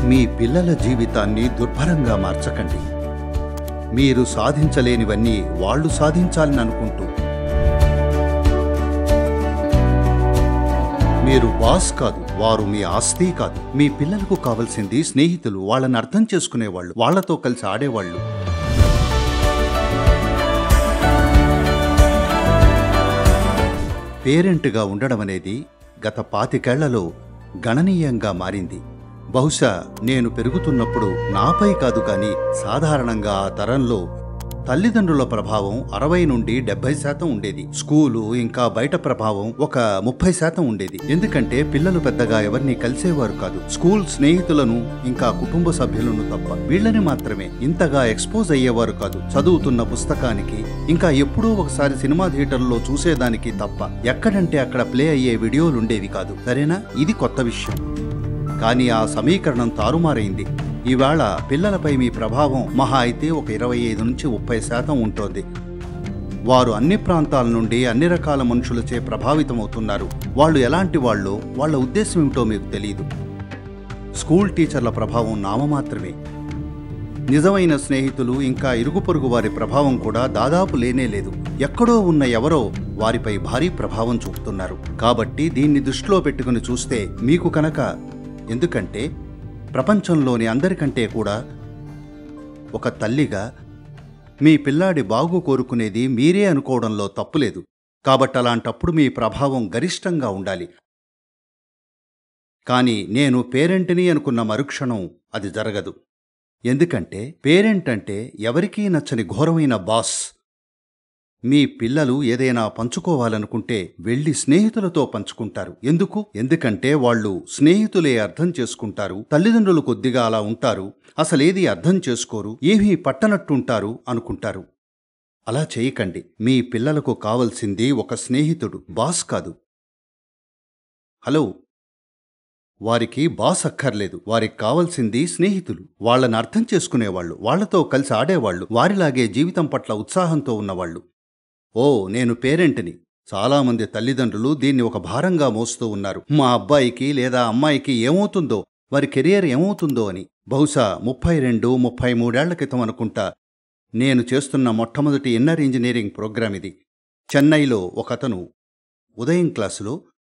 మీ పిల్లల జీవితాన్ని దుర్భరంగా మార్చకండి. మీరు సాధించలేనివన్నీ వాళ్ళు సాధించాలని అనుకుంటూ. మీరు బాస్ కాదు, వారు మీ ఆస్తి కాదు. మీ పిల్లలకు కావలసింది స్నేహితులు, వాళ్ళని అర్థం చేసుకునేవాళ్ళు, వాళ్లతో కలిసి ఆడేవాళ్ళు. పేరెంట్గా ఉండడం అనేది గత 25 ఏళ్లలో గణనీయంగా మారింది. బహుశా నేను పెరుగుతున్నప్పుడు నాపై కాదు కానీ సాధారణంగా ఆ తరంలో తల్లిదండ్రుల ప్రభావం 60 నుండి 70% ఉండేది. స్కూలు ఇంకా బయట ప్రభావం ఒక 30% ఉండేది. ఎందుకంటే పిల్లలు పెద్దగా ఎవరిని కలిసేవారు కాదు. స్కూల్ స్నేహితులను ఇంకా కుటుంబ సభ్యులను తప్ప వీళ్ళని మాత్రమే ఇంతగా ఎక్స్పోజ్ అయ్యేవారు కాదు. చదువుతున్న పుస్తకానికి ఇంకా ఎప్పుడో ఒకసారి సినిమా థియేటర్లో చూసేదానికి తప్ప ఎక్కడంటే అక్కడ ప్లే అయ్యే వీడియోలుండేవి కాదు. సరేనా? ఇది కొత్త విషయం. కానీ ఆ సమీకరణం తారుమారైంది. ఈవేళ పిల్లలపై మీ ప్రభావం మహా అయితే ఒక 25 నుంచి 30% ఉంటోంది. వారు అన్ని ప్రాంతాల నుండి అన్ని రకాల మనుషులచే ప్రభావితమవుతున్నారు. వాళ్ళు ఎలాంటి వాళ్ళో, వాళ్ళ ఉద్దేశం ఏమిటో మీకు తెలియదు. స్కూల్ టీచర్ల ప్రభావం నామమాత్రమే. నిజమైన స్నేహితులు ఇంకా ఇరుగు పొరుగు వారి ప్రభావం కూడా దాదాపు లేనేలేదు. ఎక్కడో ఉన్న ఎవరో వారిపై భారీ ప్రభావం చూపుతున్నారు. కాబట్టి దీన్ని దృష్టిలో పెట్టుకుని చూస్తే మీకు కనుక, ఎందుకంటే ప్రపంచంలోని అందరికంటే కూడా ఒక తల్లిగా మీ పిల్లాడి బాగు కోరుకునేది మీరే అనుకోవడంలో తప్పులేదు. కాబట్టి అలాంటప్పుడు మీ ప్రభావం గరిష్టంగా ఉండాలి. కానీ నేను పేరెంట్ని అనుకున్న మరుక్షణం అది జరగదు. ఎందుకంటే పేరెంట్ అంటే ఎవరికీ నచ్చని ఘోరమైన బాస్. మీ పిల్లలు ఏదైనా పంచుకోవాలనుకుంటే వెళ్ళి స్నేహితులతో పంచుకుంటారు. ఎందుకు? ఎందుకంటే వాళ్ళు స్నేహితులే అర్థం చేసుకుంటారు. తల్లిదండ్రులు కొద్దిగా అలా ఉంటారు, అసలేది అర్థం చేసుకోరు, ఏమీ పట్టనట్టుంటారు అనుకుంటారు. అలా చేయకండి. మీ పిల్లలకు కావలసింది ఒక స్నేహితుడు, బాస్ కాదు. హలో, వారికి బాస్ అక్కర్లేదు. వారికి కావలసింది స్నేహితులు, వాళ్ళని అర్థం చేసుకునేవాళ్ళు, వాళ్లతో కలిసి ఆడేవాళ్ళు, వారిలాగే జీవితం పట్ల ఉత్సాహంతో ఉన్నవాళ్ళు. ఓ, నేను పేరెంట్ని. చాలామంది తల్లిదండ్రులు దీన్ని ఒక భారంగా మోస్తూ ఉన్నారు. మా అబ్బాయికి లేదా అమ్మాయికి ఏమవుతుందో, వారి కెరియర్ ఏమవుతుందో అని. బహుశా 32-33 ఏళ్ల క్రితం అనుకుంటా నేను చేస్తున్న మొట్టమొదటి ఇన్నర్ ఇంజనీరింగ్ ప్రోగ్రాం ఇది. చెన్నైలో ఒకతను ఉదయం క్లాసులో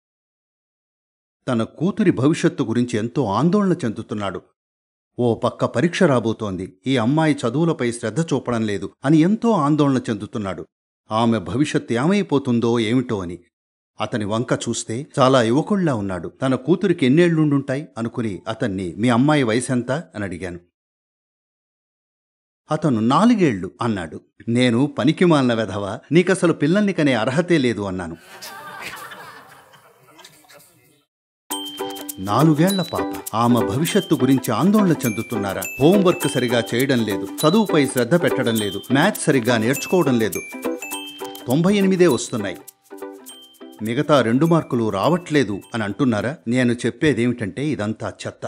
తన కూతురి భవిష్యత్తు గురించి ఎంతో ఆందోళన చెందుతున్నాడు. ఓ పక్క పరీక్ష రాబోతోంది, ఈ అమ్మాయి చదువులపై శ్రద్ధ చూపడం లేదు అని ఎంతో ఆందోళన చెందుతున్నాడు. ఆమె భవిష్యత్తు ఏమైపోతుందో ఏమిటో అని. అతని వంక చూస్తే చాలా యువకుళ్లా ఉన్నాడు. తన కూతురికి ఎన్నేళ్లుండుంటాయి అనుకుని అతన్ని, మీ అమ్మాయి వయసెంత అని అడిగాను. అతను 4 ఏళ్లు అన్నాడు. నేను పనికిమాలిన వెధవా, నీకసలు పిల్లల్ని కనే అర్హతే లేదు అన్నాను. 4 ఏళ్ల పాప, ఆమె భవిష్యత్తు గురించి ఆందోళన చెందుతున్నారా? హోంవర్క్ సరిగా చేయడం లేదు, చదువుపై శ్రద్ధ పెట్టడం లేదు, మ్యాథ్స్ సరిగ్గా నేర్చుకోవడం లేదు, 98 వస్తున్నాయి, మిగతా 2 మార్కులు రావట్లేదు అని అంటున్నారా? నేను చెప్పేదేమిటంటే ఇదంతా చెత్త.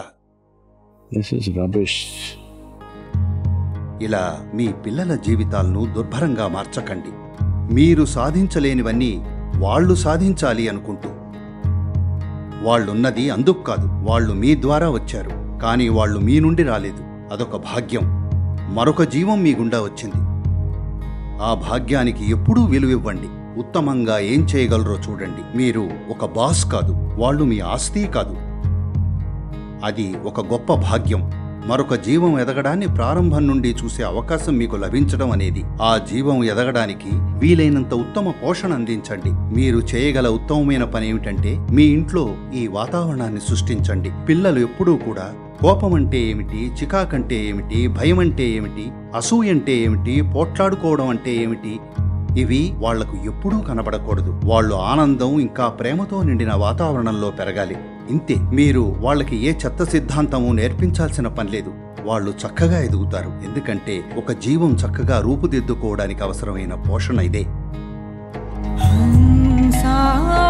ఇలా మీ పిల్లల జీవితాలను దుర్భరంగా మార్చకండి. మీరు సాధించలేనివన్నీ వాళ్ళు సాధించాలి అనుకుంటూ. వాళ్ళున్నది అందుకు కాదు, వాళ్ళు మీ ద్వారా వచ్చారు, కానీ వాళ్ళు మీ నుండి రాలేదు. అదొక భాగ్యం. మరొక జీవం మీ గుండా వచ్చింది. ఆ భాగ్యానికి ఎప్పుడూ విలువివ్వండి. ఉత్తమంగా ఏం చేయగలరో చూడండి. మీరు ఒక బాస్ కాదు, వాళ్ళు మీ ఆస్తి కాదు. అది ఒక గొప్ప భాగ్యం. మరొక జీవం ఎదగడాన్ని ప్రారంభం నుండి చూసే అవకాశం మీకు లభించడం అనేది. ఆ జీవం ఎదగడానికి వీలైనంత ఉత్తమ పోషణ అందించండి. మీరు చేయగల ఉత్తమమైన పని ఏమిటంటే మీ ఇంట్లో ఈ వాతావరణాన్ని సృష్టించండి. పిల్లలు ఎప్పుడూ కూడా కోపం అంటే ఏమిటి, చికాకంటే ఏమిటి, భయం అంటే ఏమిటి, అసూయంటే ఏమిటి, పోట్లాడుకోవడం అంటే ఏమిటి, ఇవి వాళ్లకు ఎప్పుడూ కనబడకూడదు. వాళ్ళు ఆనందం ఇంకా ప్రేమతో నిండిన వాతావరణంలో పెరగాలి. ఇంతే. మీరు వాళ్ళకి ఏ చెత్త సిద్ధాంతము నేర్పించాల్సిన పనిలేదు. వాళ్ళు చక్కగా ఎదుగుతారు. ఎందుకంటే ఒక జీవం చక్కగా రూపుదిద్దుకోవడానికి అవసరమైన పోషణ ఇదే.